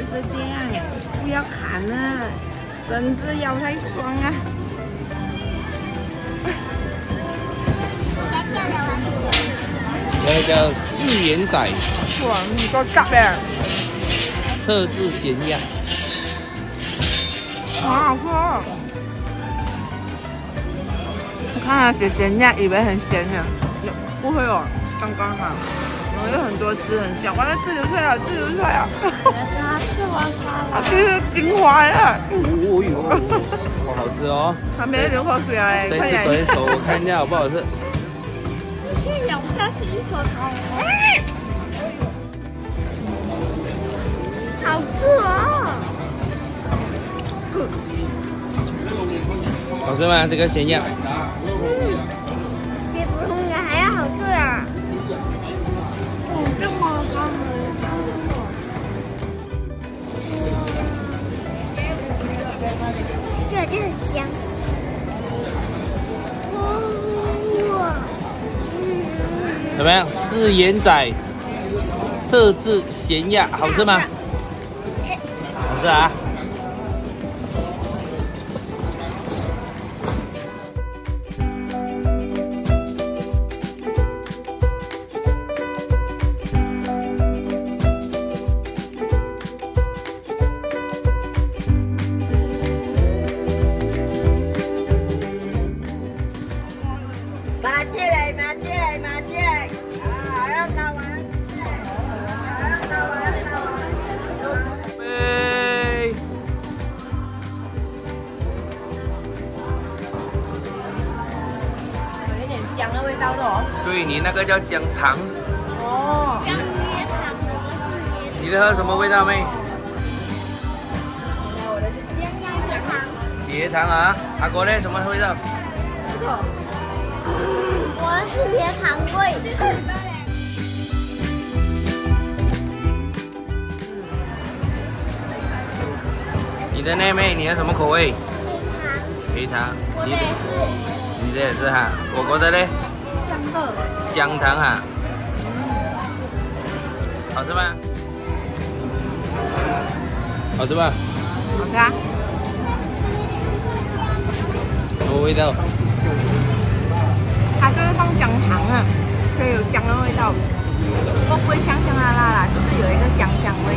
是这样，不要砍了，整只咬太爽啊！ 那个叫四眼仔， 哇，你个夹嘞！ 特制咸鸭， 好好吃哦！我看它写咸鸭，以为很咸呢，不会哦，刚刚好。然后有很多汁，很香。哇，那汁流出来了，汁流出来了！它吃完它，这是精华呀！ 哦哟，好好吃哦！ 还没流口水啊！ 再吃多一口，我看一下好不好吃。 咬不下去一口汤。好吃哦！ 好吃吗？这个咸鸭？ 比普通的还要好吃啊！哦，这么香的，这就很香。哇！ 怎么样？四眼仔特制咸鸭，好吃吗？好吃啊！ 麻雀来，麻雀来，麻雀来！啊，要搞完，要搞完，搞完。 杯。 有一点姜的味道的哦。 对你那个叫姜糖， 哦。 姜椰糖， 你的喝什么味道妹？ 我的是姜椰糖。 椰糖啊，阿哥呢？什么味道？ 这个。 我是椰糖味。 你的妹妹，你的什么口味？ 黑糖， 黑糖。 我的也是。 你的也是哈。果果的呢？ 姜的。 姜糖哈。好吃吗？好吃吧？ 好吃啊。 什么味道？ 它就是放姜糖啊，所以有姜的味道，不过不会呛呛辣辣啦，就是有一个姜香味。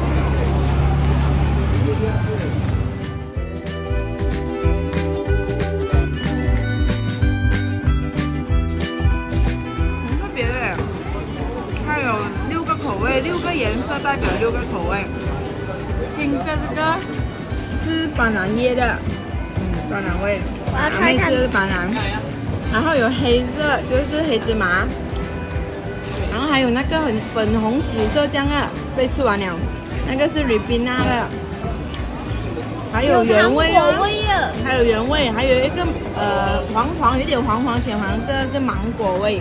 很特别的，它有6个口味，6个颜色代表6个口味。青色这个是板蓝叶的，板蓝味，妹是板蓝。然后有黑色，就是黑芝麻，然后还有那个很粉红紫色这样的，被吃完了，那个是 Ribena 的，还有原味啊，还有原味，还有一个黄有点黄浅黄色是芒果味，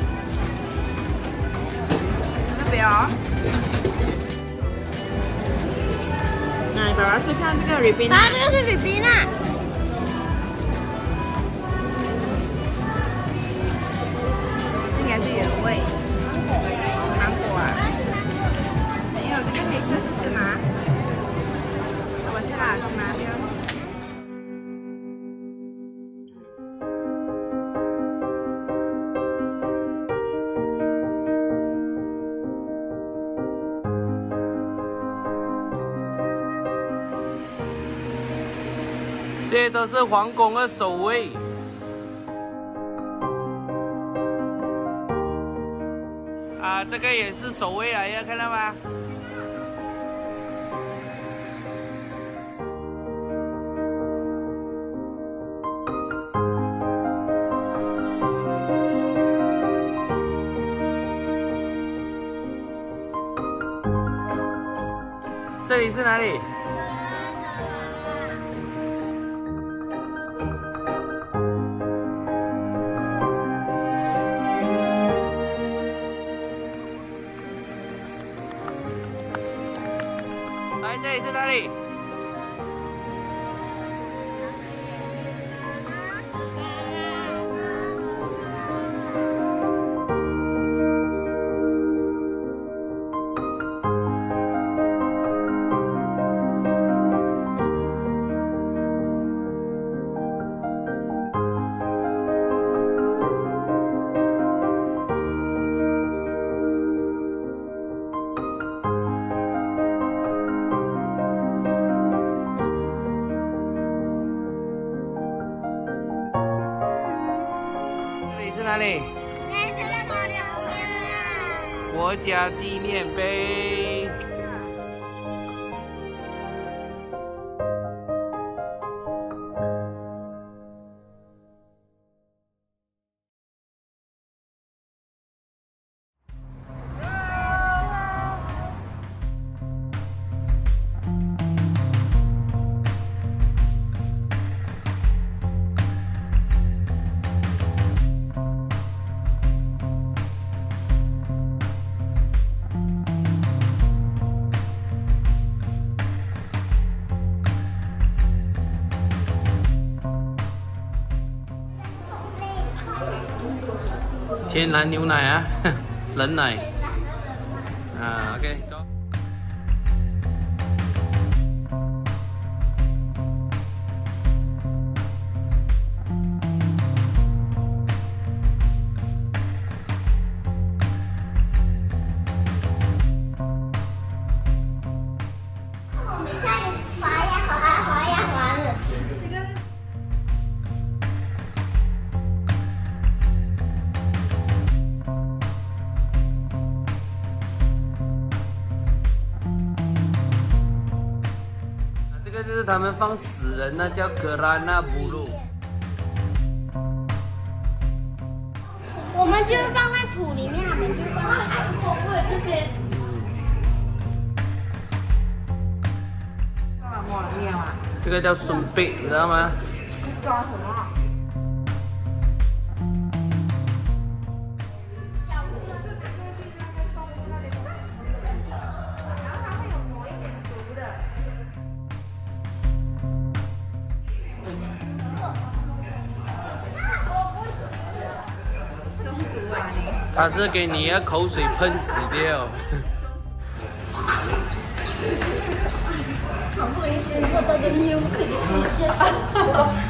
那边哦，来爸爸去看这个 Ribena， 啊，这个是 Ribena。 应该是原味，芒果啊，没有这个黑色是芝麻，我吃啦，芝麻边。 这些都是皇宫的守卫。啊，这个也是守卫来的，看到吗？这里是哪里？来，这里是哪里？ 里是哪里？国家纪念碑。天然牛奶啊，人奶啊 ，OK， 走。 我们下面滑呀滑的。 这个就是他们放死人的，叫格拉纳布鲁。 我们就是放在土里面，他们就放在海口或者这边。 这个叫孙贝，你知道吗？ 抓什么？ 他是给你的口水喷死掉。 好不容易获得个业务可以出见。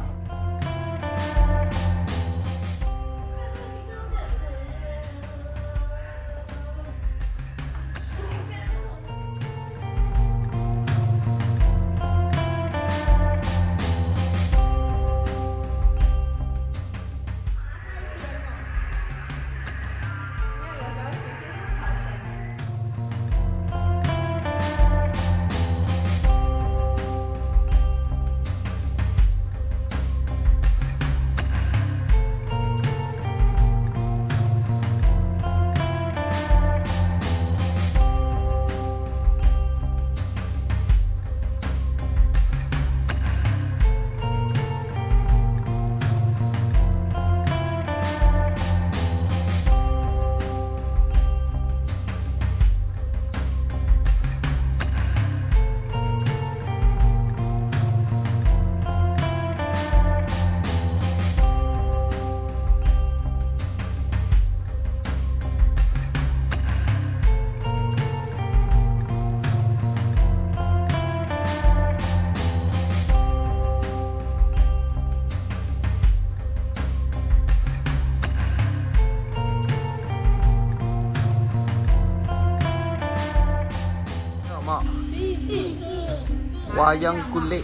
Wayang kulit.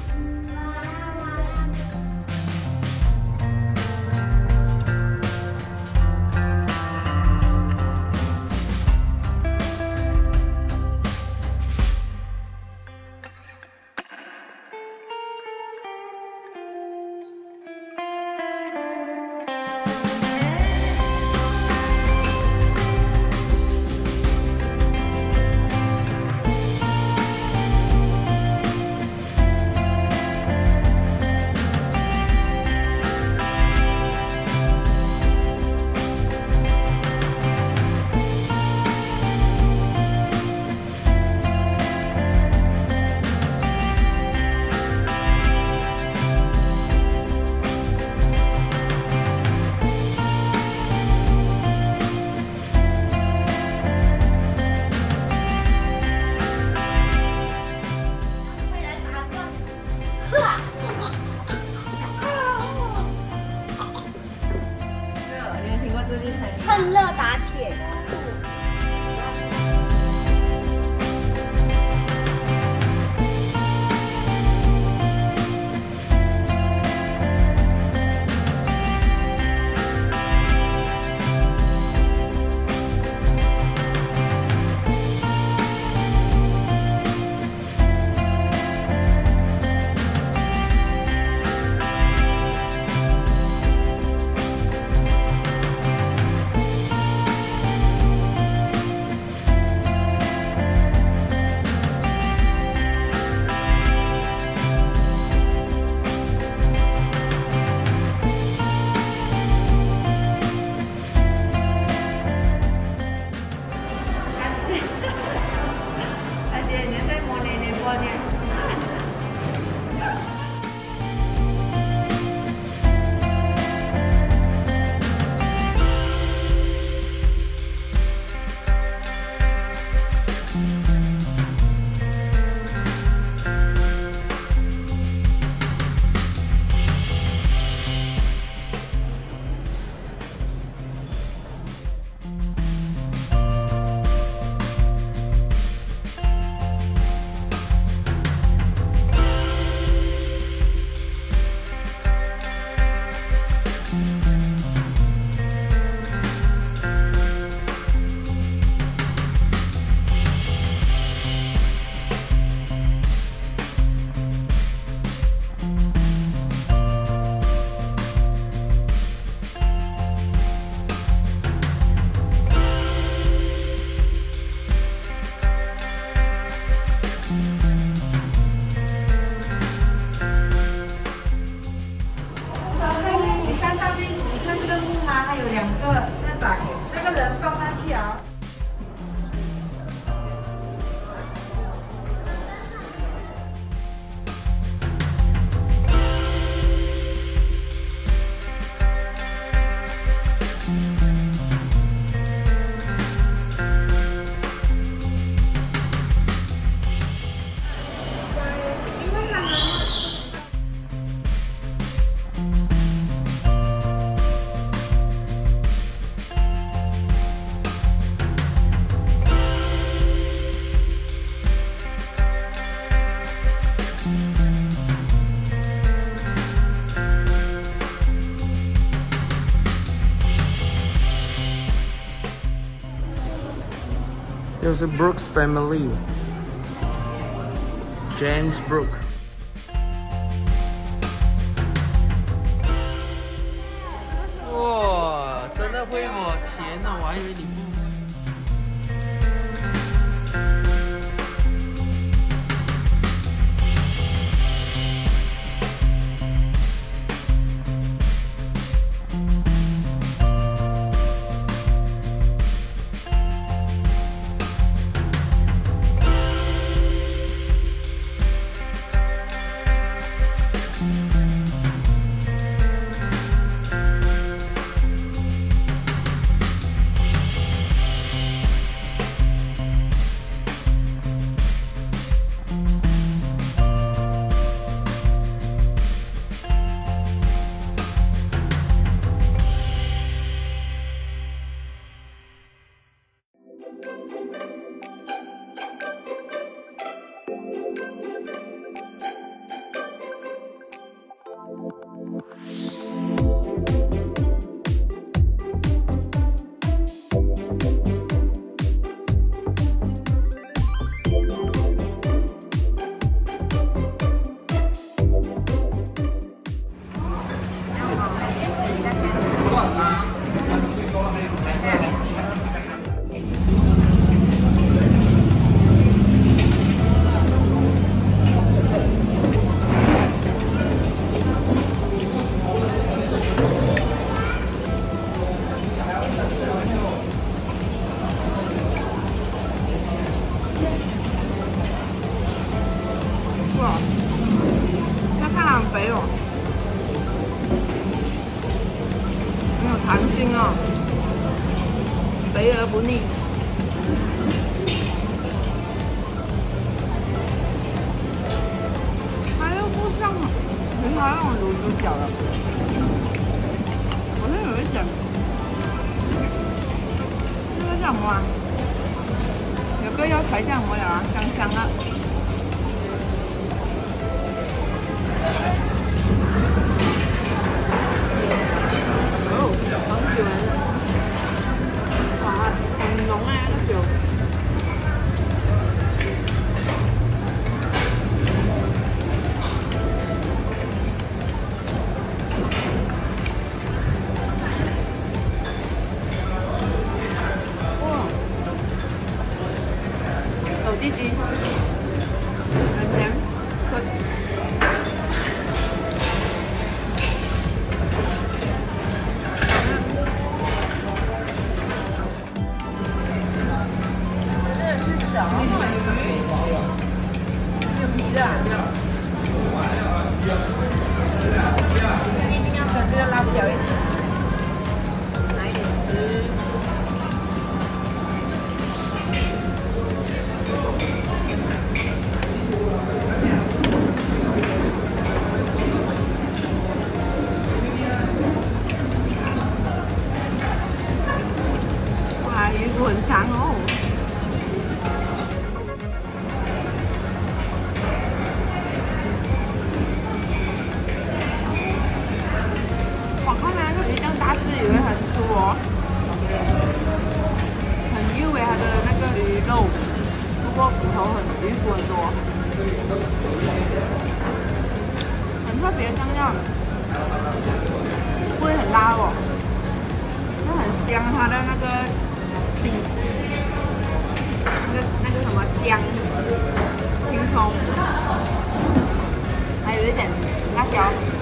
趁热打铁。 又是 Brooks Family， James Brook。哇，真的会我钱呢，我还以为你不。 哇，那看来很肥哦，很有弹性哦，肥而不腻。它又不像平常那种卤猪脚的，好像有一点，这个叫什么啊？有个要材叫什么呀？香香的。弟弟，很甜，可。这是小鱼，有皮的。一定要跟这个辣椒一起，来一点汁。鱼骨很长哦，我看来那鱼这样大只以为很粗哦，很入味它的那个鱼肉，不过骨头鱼骨很多，很特别香料，不会很辣哦，它很香，它的那个。那个什么姜、青葱，还有一点辣椒。